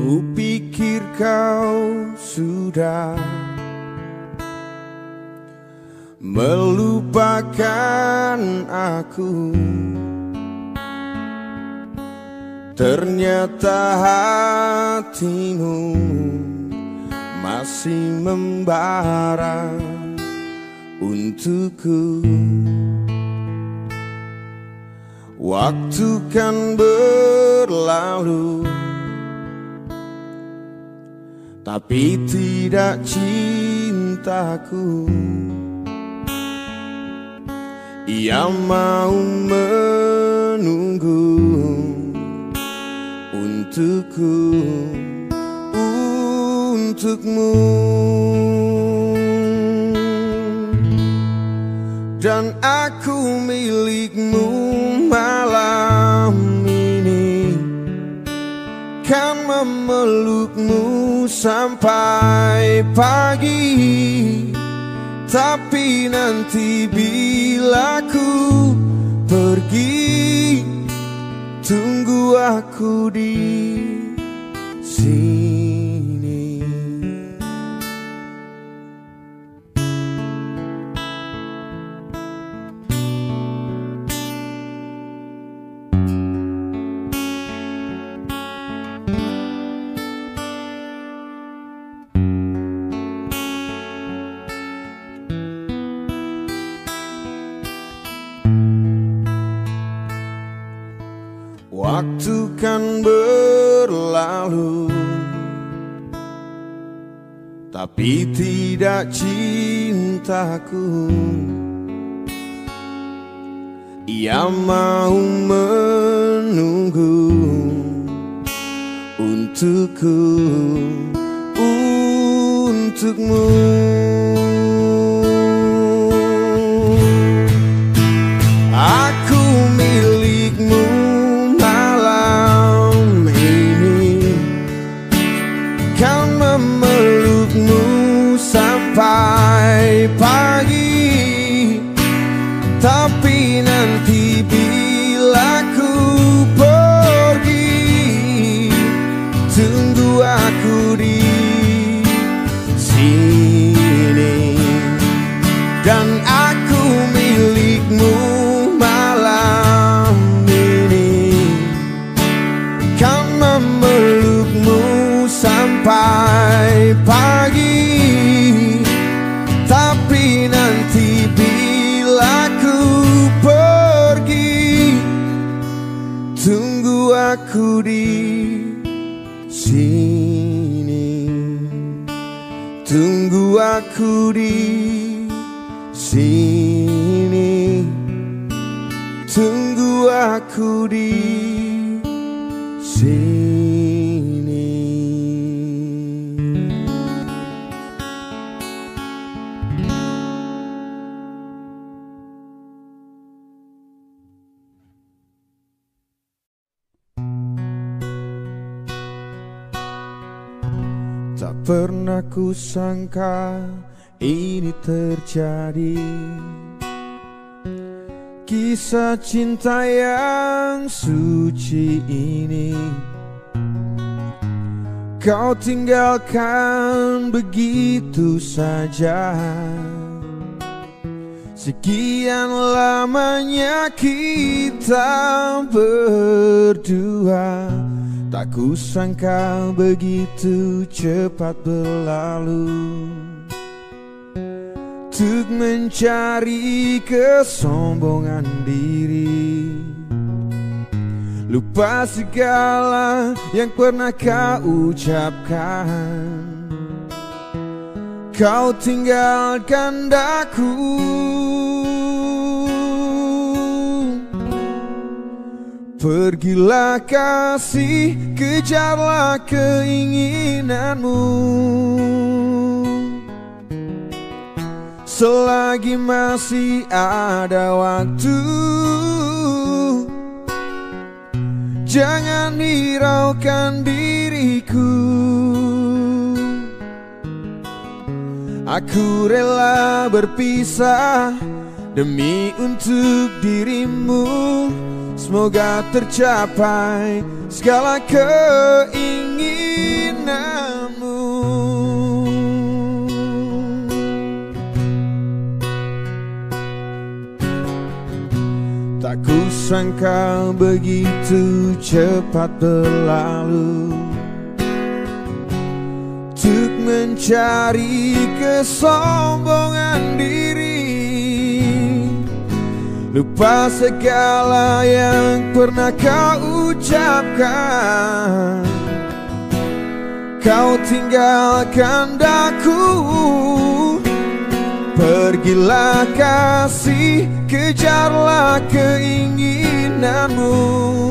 Kupikir kau sudah melupakan aku, ternyata hatimu masih membara untukku. Waktu kan berlalu, tapi tidak cintaku. Ia mau menunggu untukku, untukmu. Dan aku milikmu malam ini, kan memelukmu sampai pagi. Tapi nanti bila ku pergi, tunggu aku di sini. Waktu kan berlalu, tapi tidak cintaku. Ia mau menunggu untukku, untukmu. Aku milikmu malam ini, kan memelukmu sampai pagi. Tapi nanti bila ku pergi, tunggu aku di sini. Dan aku milikmu malam ini, kan memelukmu sampai pagi. Tapi nanti bila ku pergi, tunggu aku di sini. Tunggu aku di sini. Tunggu aku di sini. Tak pernah ku sangka ini terjadi, kisah cinta yang suci ini. Kau tinggalkan begitu saja. Sekian lamanya kita berdua, tak kusangka begitu cepat berlalu. Untuk mencari kesombongan diri, lupa segala yang pernah kau ucapkan. Kau tinggalkan daku, pergilah kasih, kejarlah keinginanmu. Selagi masih ada waktu, jangan hiraukan diriku. Aku rela berpisah demi untuk dirimu. Semoga tercapai segala keinginan. Tak kusangka begitu cepat berlalu untuk mencari kesombongan diri, lupa segala yang pernah kau ucapkan. Kau tinggalkan daku, pergilah kasih, kejarlah keinginanmu.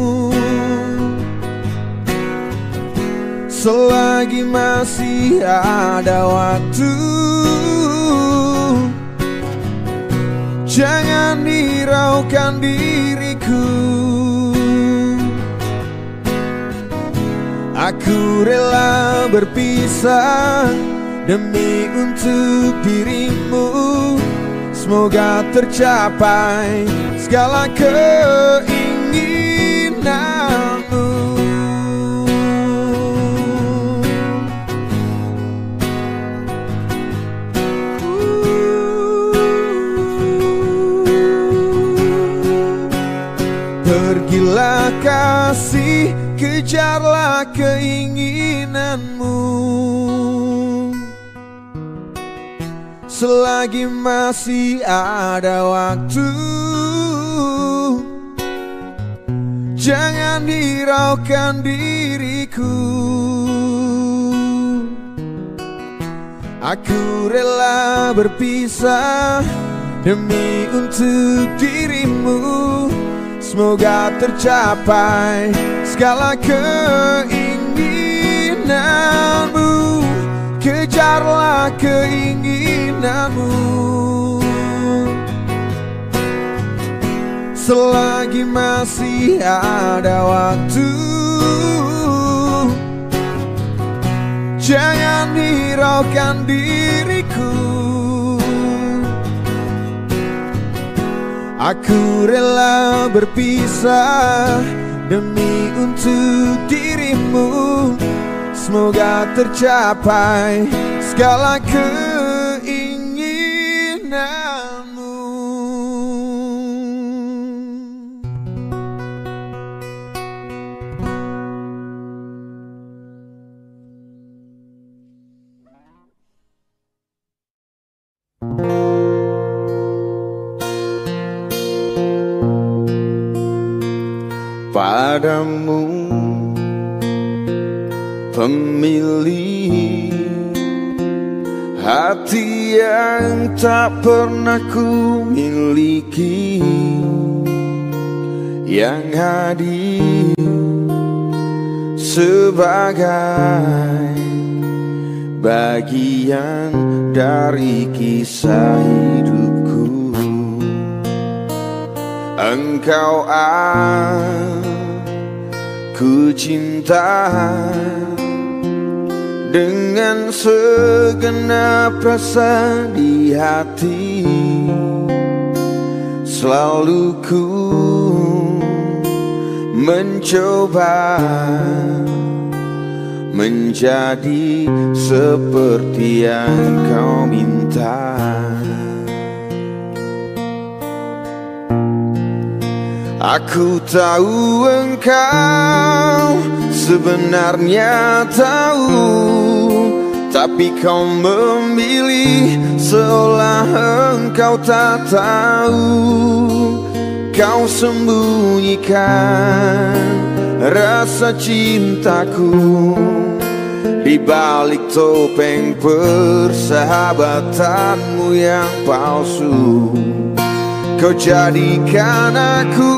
Selagi masih ada waktu, jangan hiraukan diriku. Aku rela berpisah demi untuk dirimu. Semoga tercapai segala keinginanmu. Pergilah kasih, kejarlah keinginanmu. Selagi masih ada waktu, jangan hiraukan diriku. Aku rela berpisah demi untuk dirimu. Semoga tercapai segala keinginanmu. Kejarlah keinginanmu. Selagi masih ada waktu, jangan hiraukan diriku. Aku rela berpisah demi untuk dirimu. Semoga tercapai segala keinginanmu. Padamu pemilih hati yang tak pernah ku miliki, yang hadir sebagai bagian dari kisah hidupku. Engkau aku cinta dengan segenap rasa di hati. Selalu ku mencoba menjadi seperti yang kau minta. Aku tahu engkau sebenarnya tahu, tapi kau memilih seolah engkau tak tahu. Kau sembunyikan rasa cintaku di balik topeng persahabatanmu yang palsu. Kau jadikan aku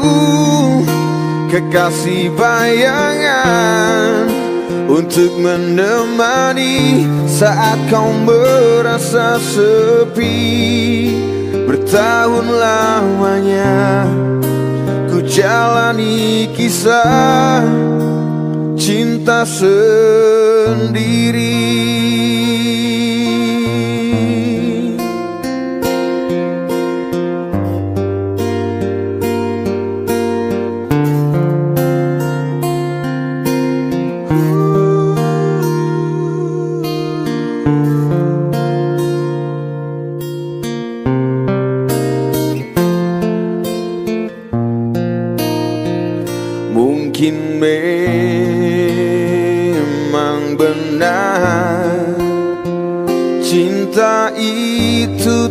kekasih bayangan untuk menemani saat kau merasa sepi. Bertahun lamanya ku jalani kisah cinta sendiri.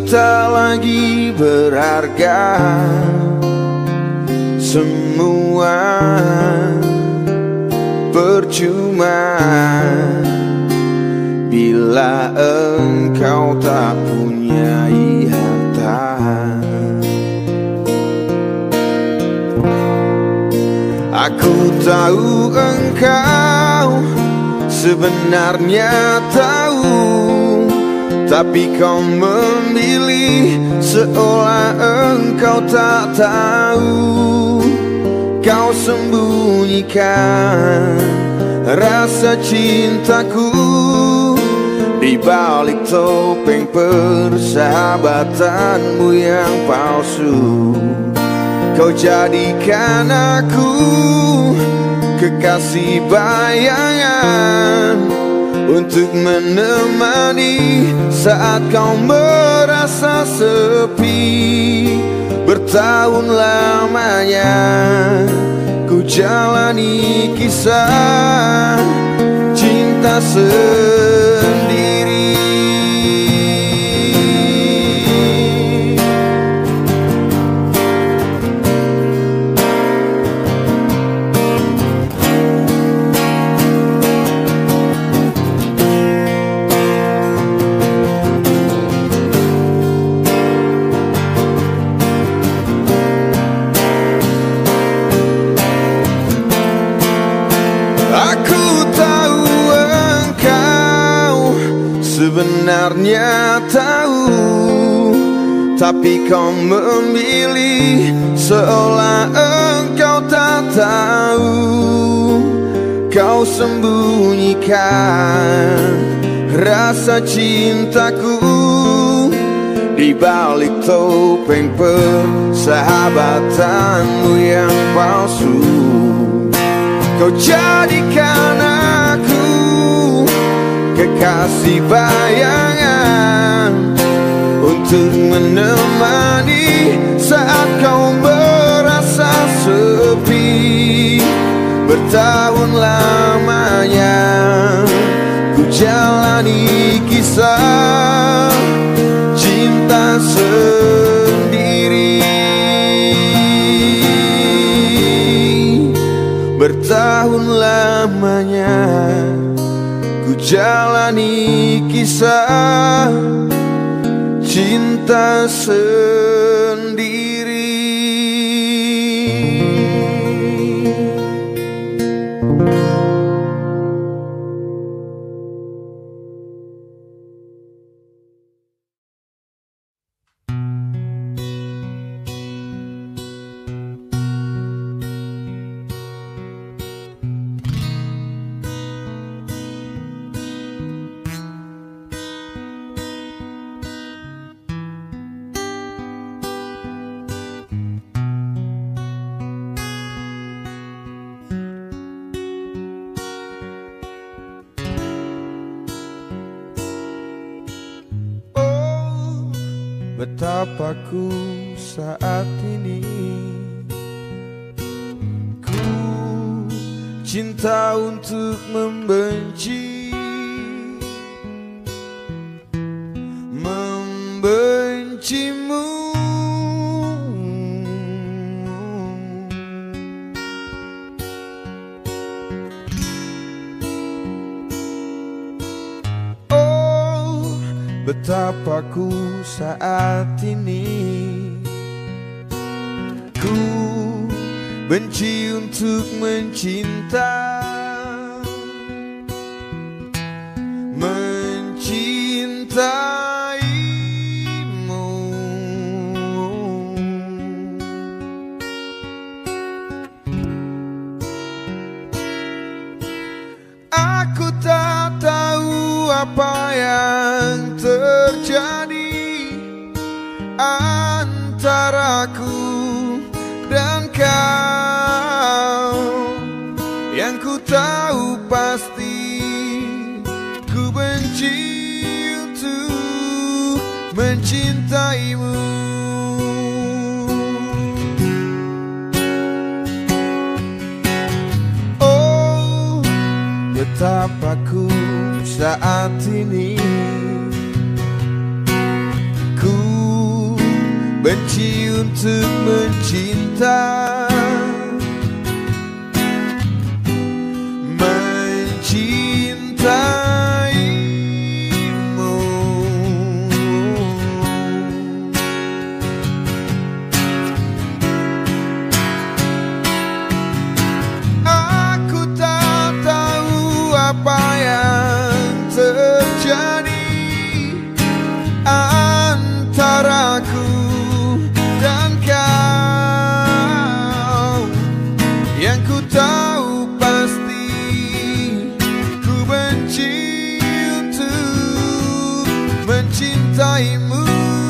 tak lagi berharga. Semua percuma bila engkau tak punyai harta. Aku tahu engkau sebenarnya tahu, tapi kau memilih seolah engkau tak tahu. Kau sembunyikan rasa cintaku di balik topeng persahabatanmu yang palsu. Kau jadikan aku kekasih bayangan untuk menemani saat kau merasa sepi. Bertahun lamanya ku jalani kisah cinta sendiri. Sebenarnya tahu, tapi kau memilih seolah engkau tak tahu. Kau sembunyikan rasa cintaku di balik topeng persahabatanmu yang palsu. Kau jadikan aku kekasih bayangan untuk menemani saat kau merasa sepi. Bertahun lamanya ku jalani kisah cinta sendiri. Bertahun lamanya ku jalani kisah cinta sendiri. Betapa ku saat ini ku cinta untuk membenci, membencimu. Betapa ku saat ini ku benci untuk mencinta, mencintaimu. Aku tak tahu apa yang terjadi antaraku dan kau. Yang ku tahu pasti ku benci untuk mencintaimu. Oh, betapa ku saat ini ku benci untuk mencinta, mencintaimu. Aku tak tahu apa yang terjadi antaraku dan kau. Yang ku tahu pasti ku benci untuk mencintaimu.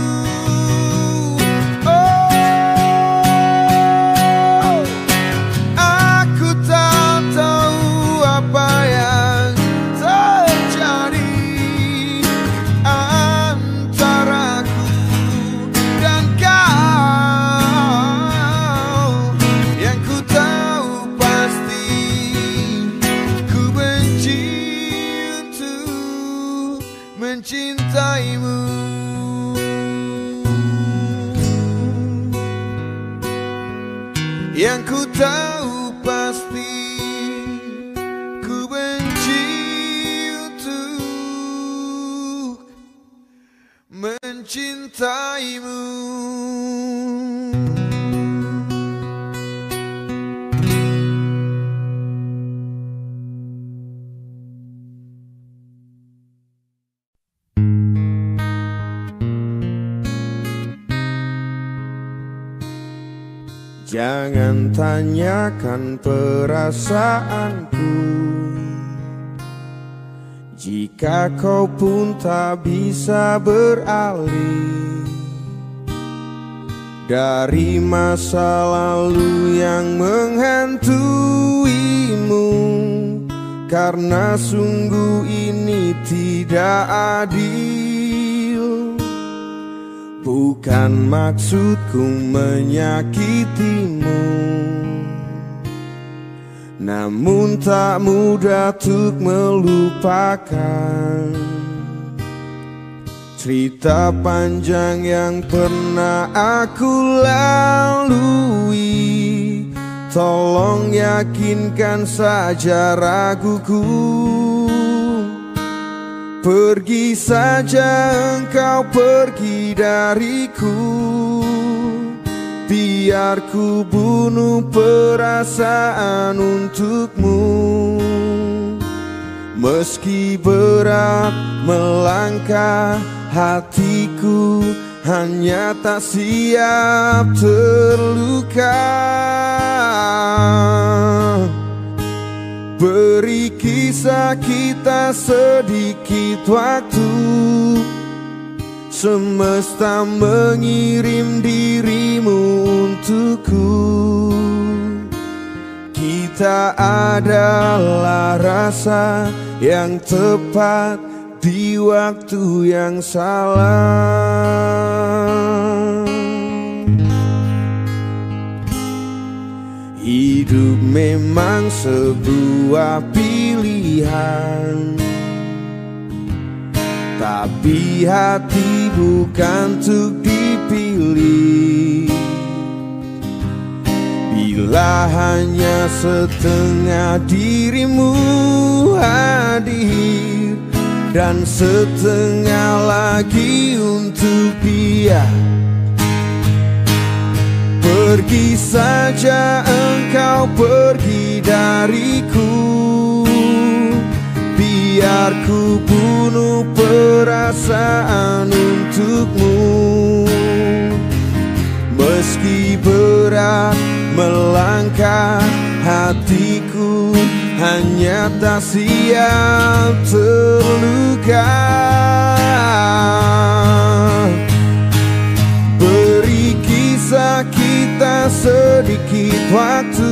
Oh, aku tak tahu apa yang terjadi antaraku dan kau. Yang ku tahu pasti ku benci untuk mencintaimu. Yang ku tahu pasti ku benci untuk mencintaimu. Jangan tanyakan perasaanku jika kau pun tak bisa beralih dari masa lalu yang menghantuimu. Karena sungguh ini tidak adil. Bukan maksudku menyakitimu, namun tak mudah untuk melupakan cerita panjang yang pernah aku lalui. Tolong yakinkan saja raguku. Pergi saja engkau, pergi dariku. Biar ku bunuh perasaan untukmu. Meski berat melangkah, hatiku hanya tak siap terluka. Beri kisah kita sedikit waktu. Semesta mengirim dirimu untukku. Kita adalah rasa yang tepat di waktu yang salah. Hidup memang sebuah pilihan, tapi hati bukan untuk dipilih. Bila hanya setengah dirimu hadir dan setengah lagi untuk dia, pergi saja engkau, pergi dariku. Biar ku bunuh perasaan untukmu. Meski berat melangkah, hatiku hanya tak siap terluka. Beri kisah kita sedikit waktu.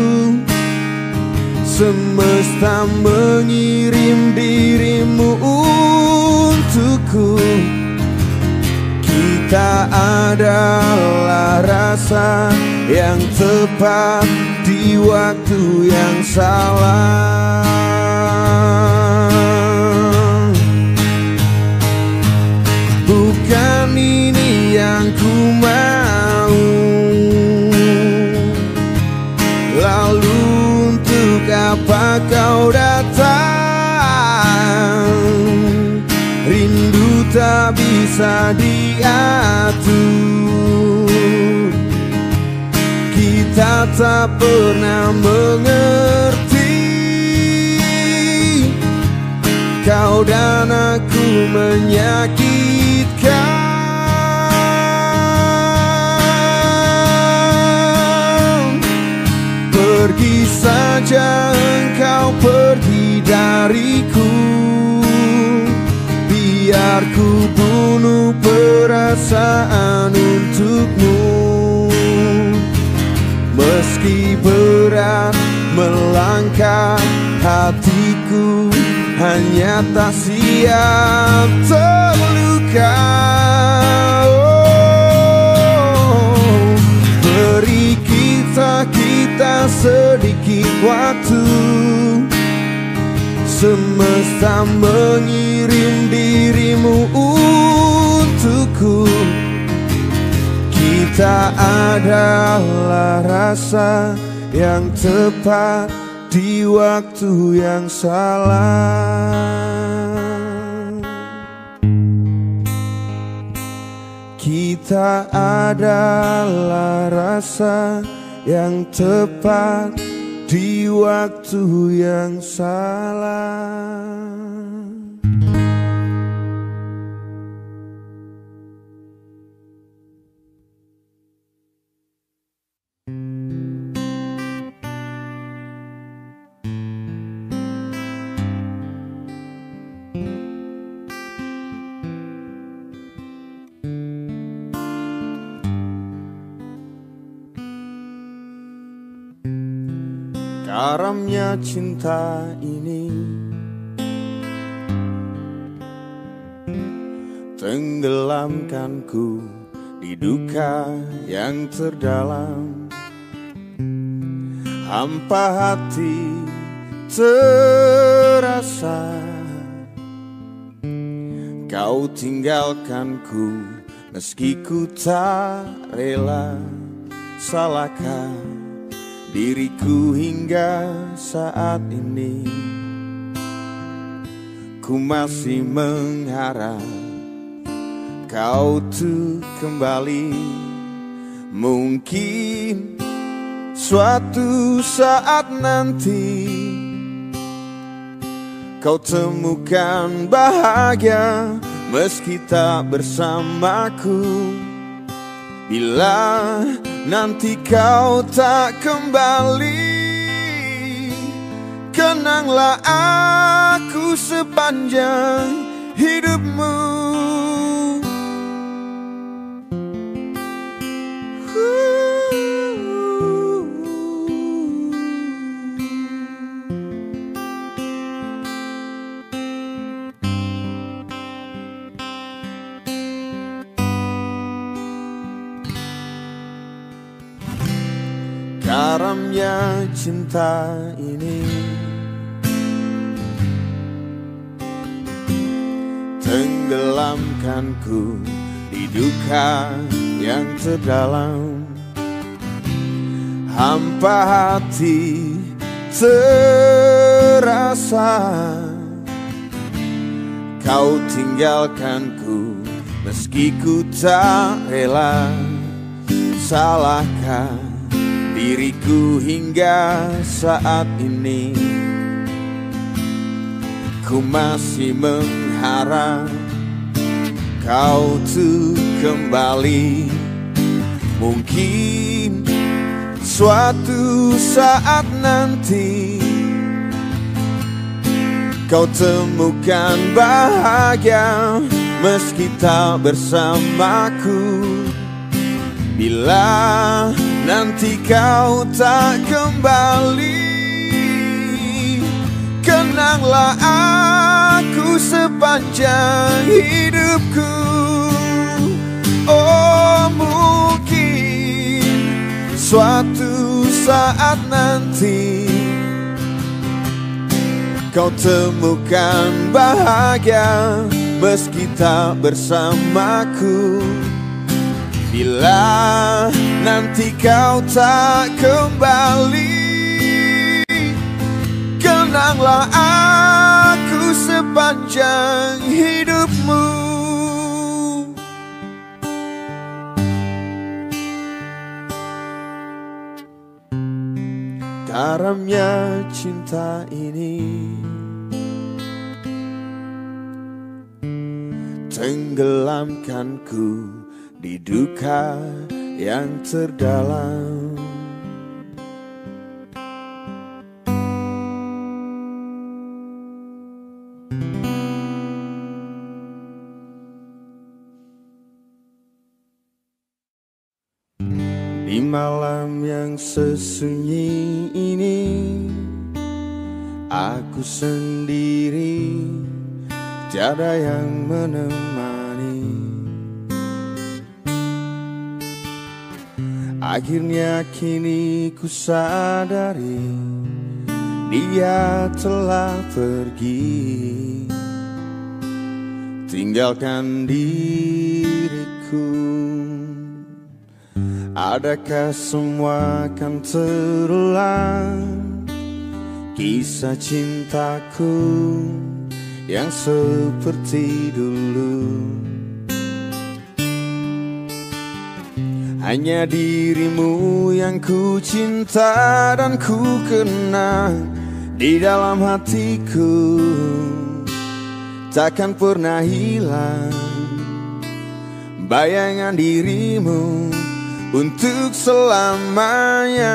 Semesta mengirim dirimu untukku. Kita adalah rasa yang tepat di waktu yang salah. Bukan ini yang ku mau. tak pernah mengerti. Kau dan aku menyakitkan. Pergi saja engkau, pergi dariku. Biar ku bunuh perasaan untukmu. Meski berat melangkah, hatiku hanya tak siap terluka. Oh, beri kita sedikit waktu. Semesta mengirim dirimu untukku. Kita adalah rasa yang tepat di waktu yang salah. Kita adalah rasa yang tepat di waktu yang salah. Karamnya cinta ini tenggelamkanku di duka yang terdalam. Hampa hati terasa, kau tinggalkanku meski ku tak rela. Salahkah diriku hingga saat ini? Ku masih mengharap kau tuh kembali. Mungkin suatu saat nanti kau temukan bahagia meski tak bersamaku. Bila nanti kau tak kembali, kenanglah aku sepanjang hidupmu. Karamnya cinta ini tenggelamkanku di duka yang terdalam. Hampa hati terasa, kau tinggalkanku meski ku tak rela. Salahkah diriku hingga saat ini? Ku masih mengharap kau tuh kembali. Mungkin suatu saat nanti kau temukan bahagia meski tak bersamaku. Bila nanti kau tak kembali, kenanglah aku sepanjang hidupku. Oh, mungkin suatu saat nanti kau temukan bahagia meski tak bersamaku. Bila nanti kau tak kembali, kenanglah aku sepanjang hidupmu. karamnya cinta ini tenggelamkanku di duka yang terdalam. Di malam yang sesunyi ini aku sendiri, tiada yang menemani. Akhirnya kini ku sadari dia telah pergi, tinggalkan diriku. Adakah semua akan terulang, kisah cintaku yang seperti dulu? Hanya dirimu yang ku cinta dan ku kenang di dalam hatiku, takkan pernah hilang bayangan dirimu untuk selamanya.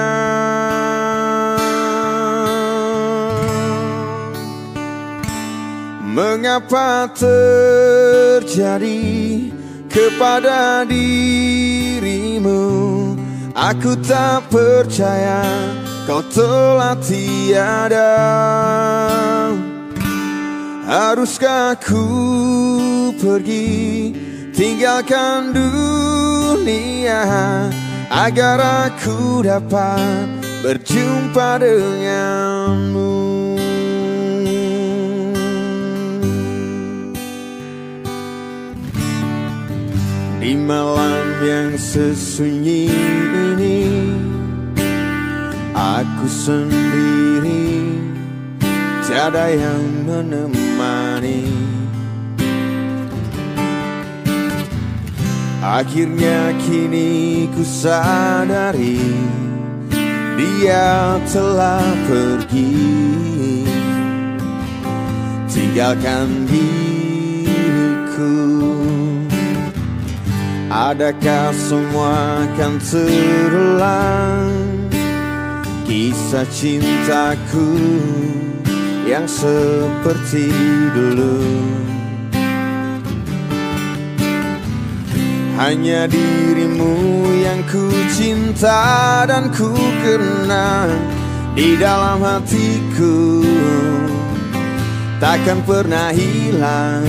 Mengapa terjadi kepada dirimu? Aku tak percaya kau telah tiada. Haruskah ku pergi tinggalkan dunia agar aku dapat berjumpa denganmu? Di malam yang sesunyi ini aku sendiri, tiada yang menemani. Akhirnya kini ku sadari dia telah pergi, tinggalkan diriku. Adakah semua akan terulang, kisah cintaku yang seperti dulu? Hanya dirimu yang ku cinta dan ku kenang di dalam hatiku, takkan pernah hilang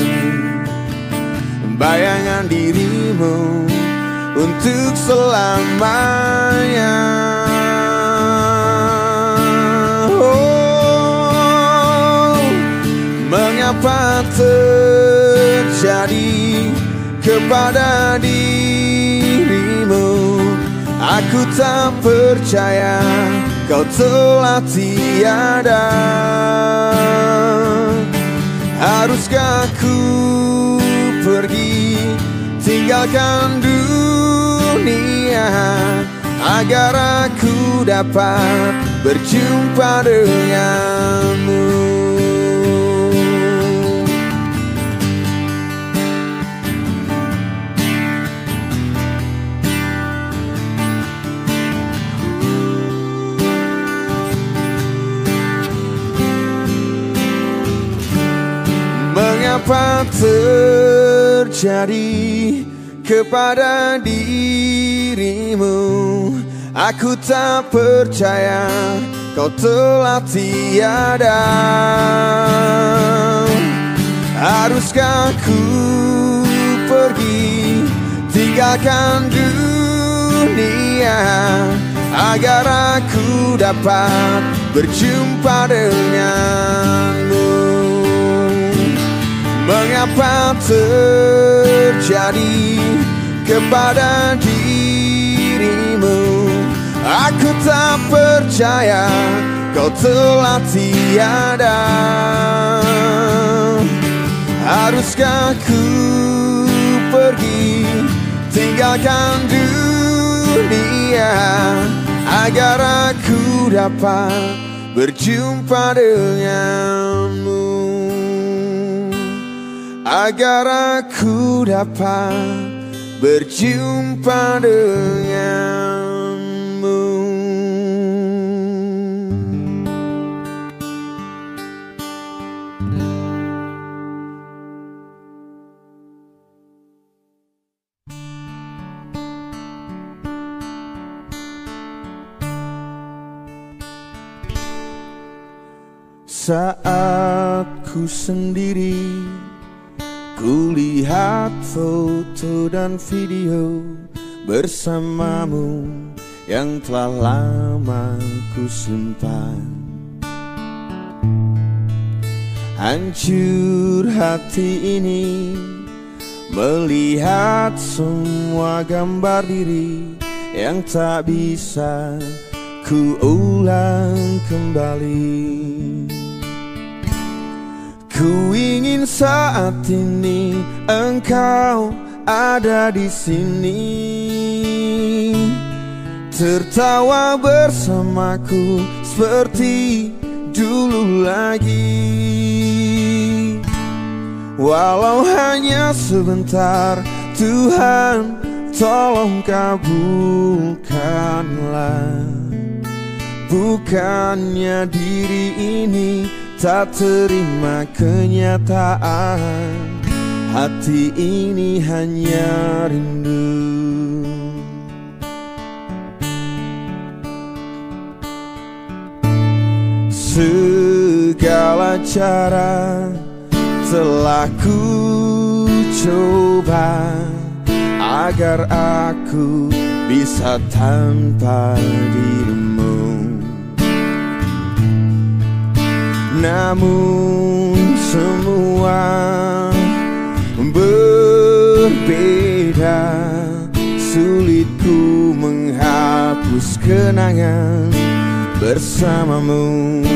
bayangan dirimu untuk selamanya. Oh, mengapa terjadi kepada dirimu? Aku tak percaya kau telah tiada. Haruskah ku pergi tinggalkan dunia agar aku dapat berjumpa denganmu? Mengapa terjadi kepada dirimu? Aku tak percaya kau telah tiada. Haruskah ku pergi tinggalkan dunia agar aku dapat berjumpa denganmu? Mengapa terjadi kepada dirimu? Aku tak percaya kau telah tiada. Haruskah ku pergi tinggalkan dunia agar aku dapat berjumpa denganmu, agar aku dapat berjumpa denganmu. Saat ku sendiri, ku lihat foto dan video bersamamu yang telah lama ku simpan. Hancur hati ini melihat semua gambar diri yang tak bisa ku ulang kembali. Ku ingin saat ini engkau ada di sini, tertawa bersamaku seperti dulu lagi. Walau hanya sebentar, Tuhan tolong kabulkanlah. Bukannya diri ini tak terima kenyataan, hati ini hanya rindu. Segala cara telah ku coba agar aku bisa tanpa dirimu. Namun semua berbeda, sulit ku menghapus kenangan bersamamu.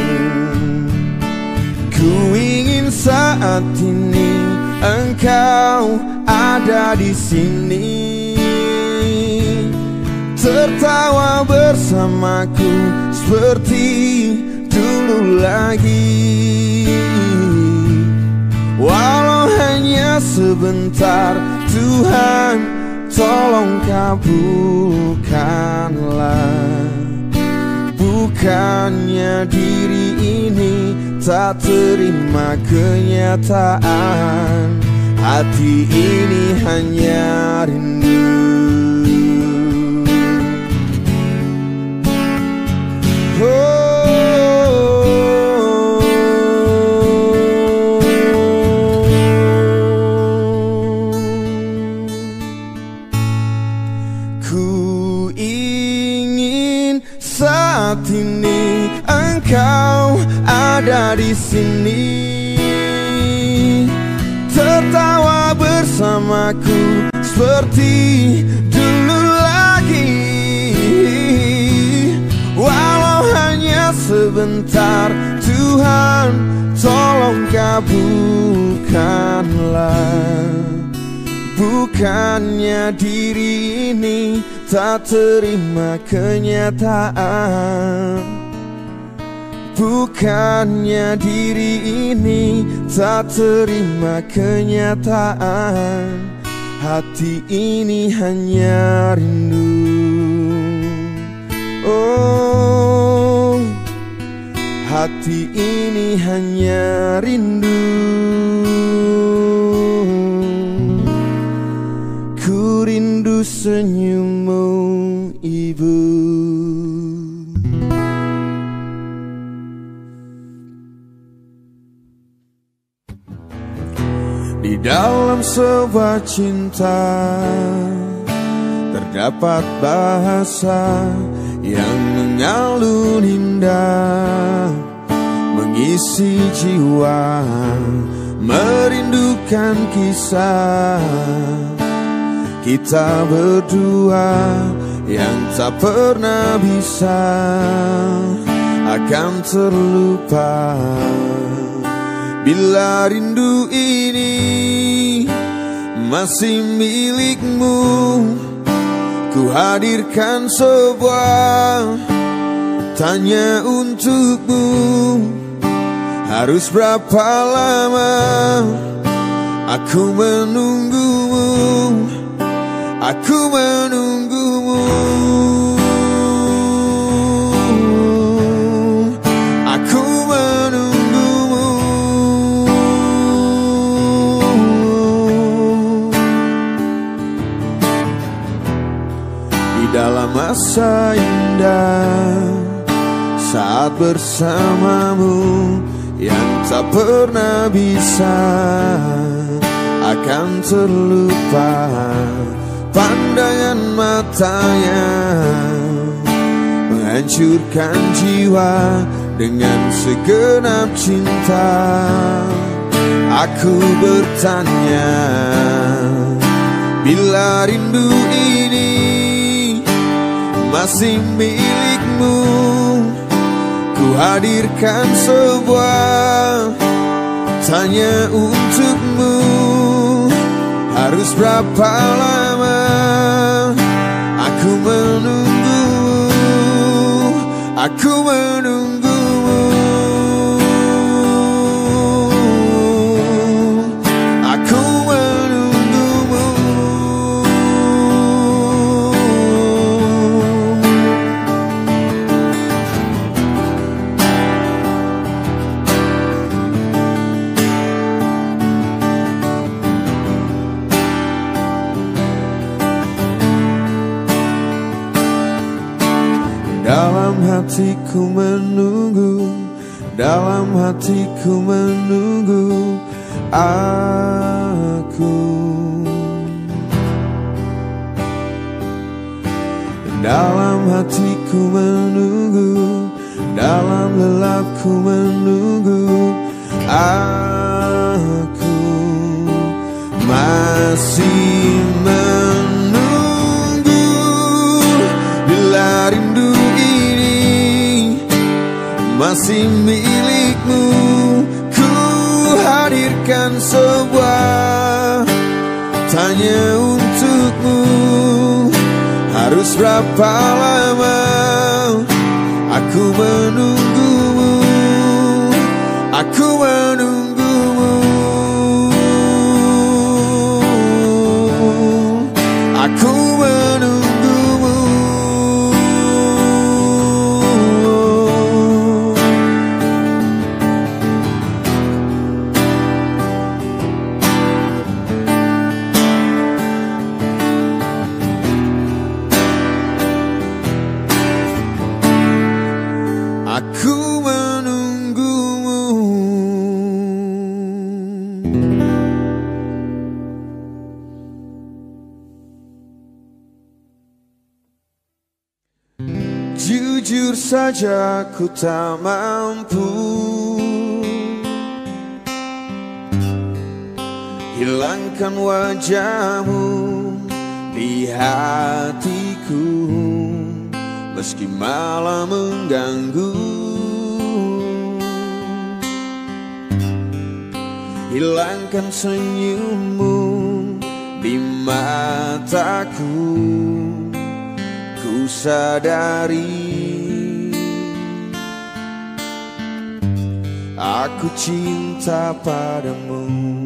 Ku ingin saat ini engkau ada di sini, tertawa bersamaku seperti dulu lagi. Walau hanya sebentar, Tuhan tolong kabulkanlah. Bukannya diri ini tak terima kenyataan, hati ini hanya rindu. Ku ingin saat ini engkau ada di sini, tertawa bersamaku seperti dulu lagi. Walau hanya sebentar, Tuhan tolong kabulkanlah. Bukannya diri ini tak terima kenyataan, bukannya diri ini tak terima kenyataan, hati ini hanya rindu. Oh, hati ini hanya rindu. Ku rindu senyummu, Ibu. Di dalam sebuah cinta terdapat bahasa yang mengalun indah, mengisi jiwa, merindukan kisah kita berdua yang tak pernah bisa akan terlupa. Bila rindu ini masih milikmu, ku hadirkan sebuah tanya untukmu, harus berapa lama aku menunggumu, aku menunggumu, aku menunggumu. Di dalam masa indah saat bersamamu yang tak pernah bisa akan terlupa, pandangan matanya menghancurkan jiwa dengan segenap cinta. Aku bertanya, bila rindu ini masih milikmu, ku hadirkan sebuah tanya untukmu, harus berapa lama aku menunggumu, aku menunggumu, aku menunggumu. Dalam hatiku menunggu, dalam hatiku menunggu aku. Dalam hatiku menunggu, dalam lelapku menunggu aku. Masih menunggu, bila rindu masih milikmu, ku hadirkan sebuah tanya untukmu, harus berapa lama aku menunggumu, aku menunggumu, aku menunggumu. Aku menunggumu. Jujur saja ku tak mampu hilangkan wajahmu di hatiku, meski malam mengganggu. Hilangkan senyummu di mataku, ku sadari aku cinta padamu.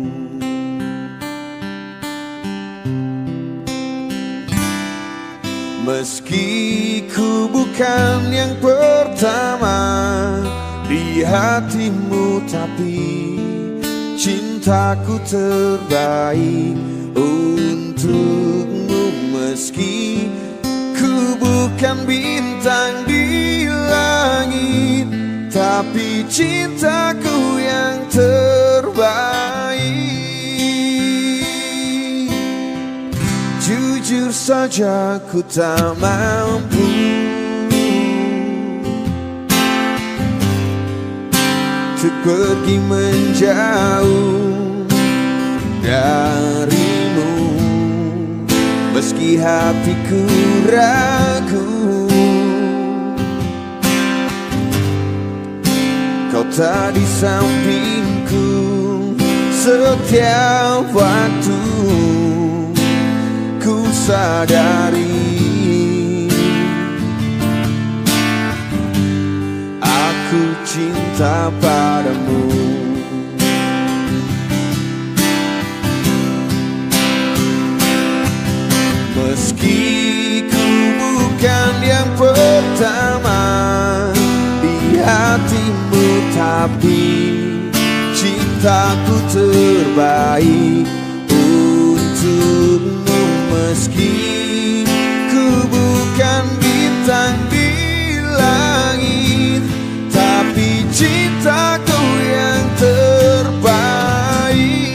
Meski ku bukan yang pertama di hatimu, tapi cintaku terbaik untukmu. Meski ku bukan bintang di langit, tapi cintaku yang terbaik. Jujur saja ku tak mampu untuk pergi menjauh darimu, meski hatiku ragu. Kau tak di sampingku setiap waktu, ku sadari cinta padamu. Meski ku bukan yang pertama di hatimu, tapi cintaku terbaik untukmu. Meski ku bukan bintang di langit, tapi cintaku yang terbaik.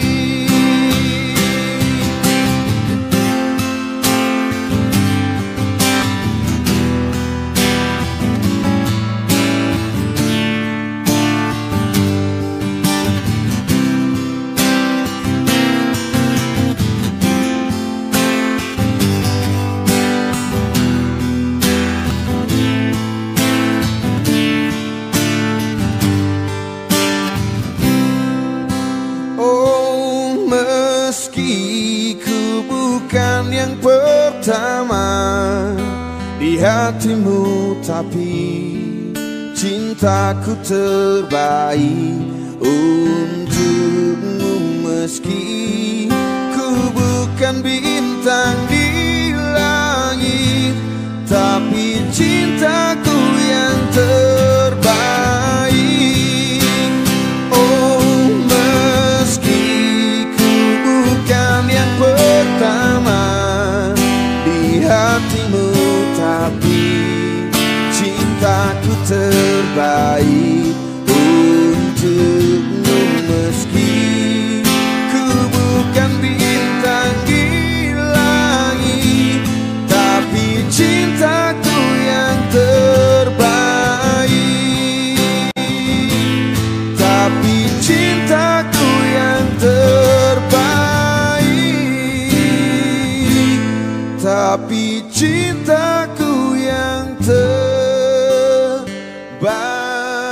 Meski ku bukan yang pertama di hatimu, tapi cintaku terbaik untukmu. Meski ku bukan bintang di langit, tapi cintaku yang terbaik. Yang pertama di hatimu, tapi cintaku terbaik untukmu. Meski ku bukan bintang di langit, tapi cintaku yang terbaik. Tapi cintaku yang terbaik. Tapi cintaku yang terbaik.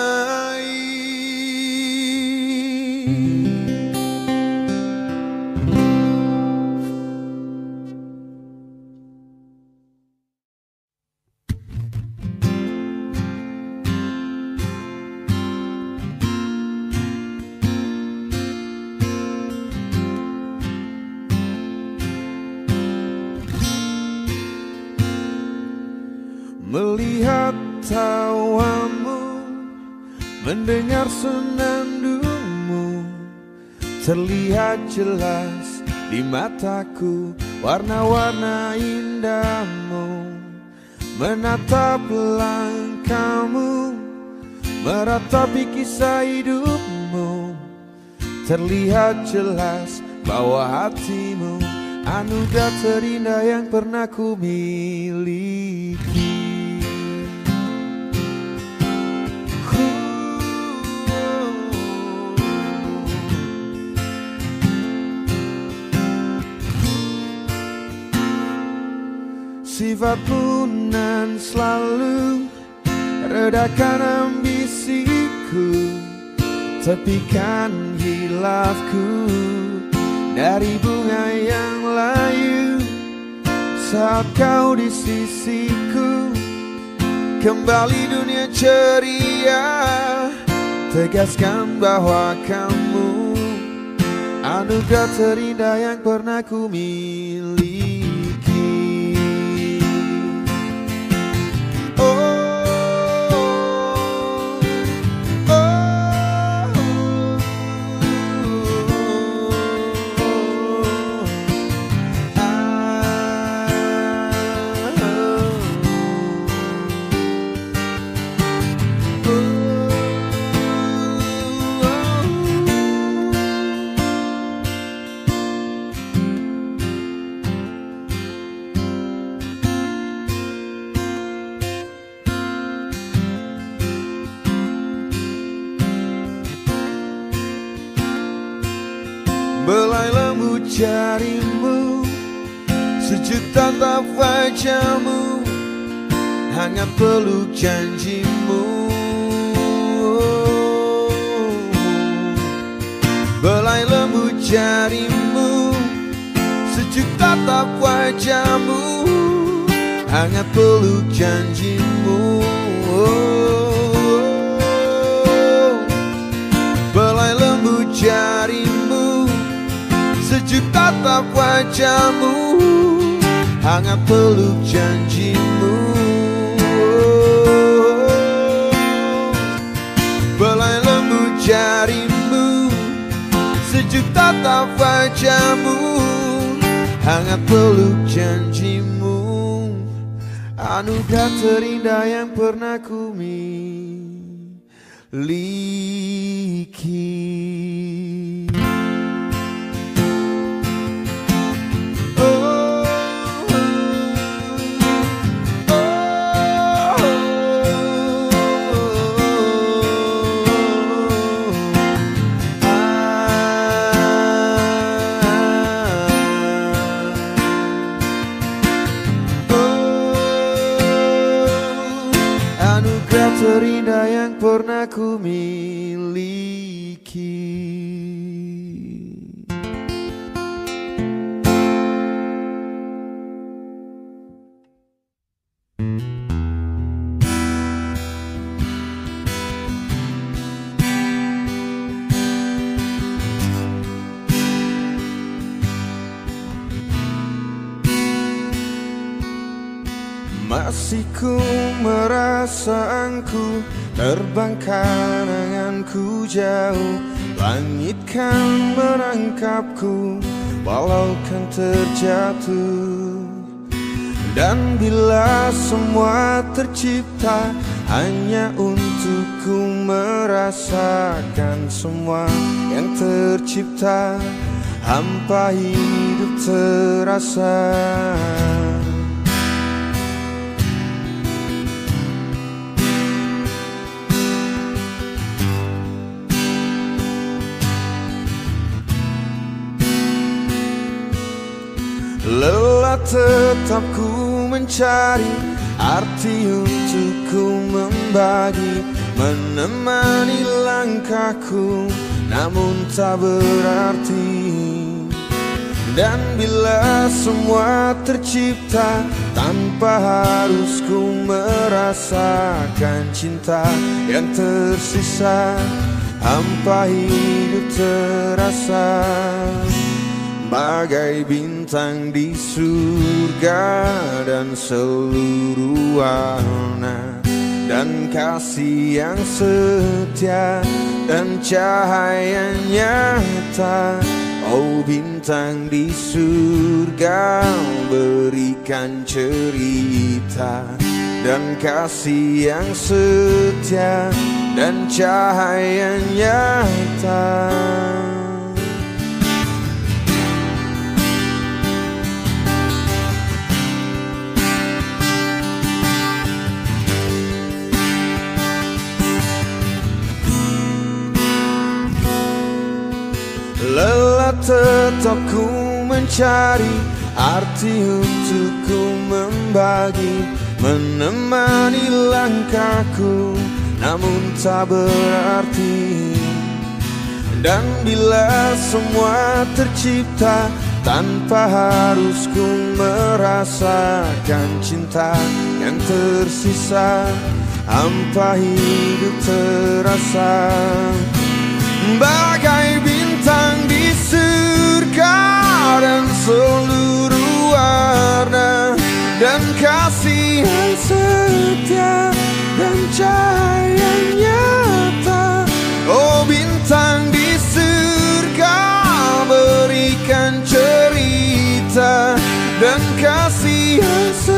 Melihat tawamu, mendengar senandungmu, terlihat jelas di mataku warna-warna indahmu. Menatap langkahmu, meratapi kisah hidupmu, terlihat jelas bahwa hatimu anugerah terindah yang pernah ku miliki. Sifatmu nan selalu redakan ambisiku, tepikan hilafku dari bunga yang layu. Saat kau di sisiku, kembali dunia ceria, tegaskan bahwa kamu anugerah terindah yang pernah ku miliki. Belai lembut jarimu, sejuk tatap wajahmu, hangat peluk janjimu. Belai lembut jarimu, sejuk tatap wajahmu, hangat peluk janjimu. jarimu, sejuk tatap wajahmu, hangat peluk janjimu. Belai lembut jarimu, sejuk tatap wajahmu, hangat peluk janjimu. Anugerah terindah yang pernah ku miliki. Anugerah terindah yang pernah ku miliki. Masih ku merasa engku terbang kenanganku jauh, langit kan menangkapku walau kan terjatuh. Dan bila semua tercipta hanya untukku merasakan semua yang tercipta, hampa hidup terasa. Lelah tetap ku mencari arti untuk ku membagi, menemani langkahku namun tak berarti. Dan bila semua tercipta tanpa harus ku merasakan cinta yang tersisa, hampa hidup terasa. Bagai bintang di surga dan seluruh warna, dan kasih yang setia dan cahaya nyata. Oh bintang di surga, berikan cerita dan kasih yang setia dan cahaya nyata. Lelah tetap ku mencari arti untuk ku membagi, menemani langkahku namun tak berarti. Dan bila semua tercipta tanpa harus ku merasakan cinta yang tersisa, hampa hidup terasa. Bagai bintang di surga dan seluruh warna, dan kasih yang setia dan cahaya nyata. Oh bintang di surga, berikan cerita dan kasih yang setia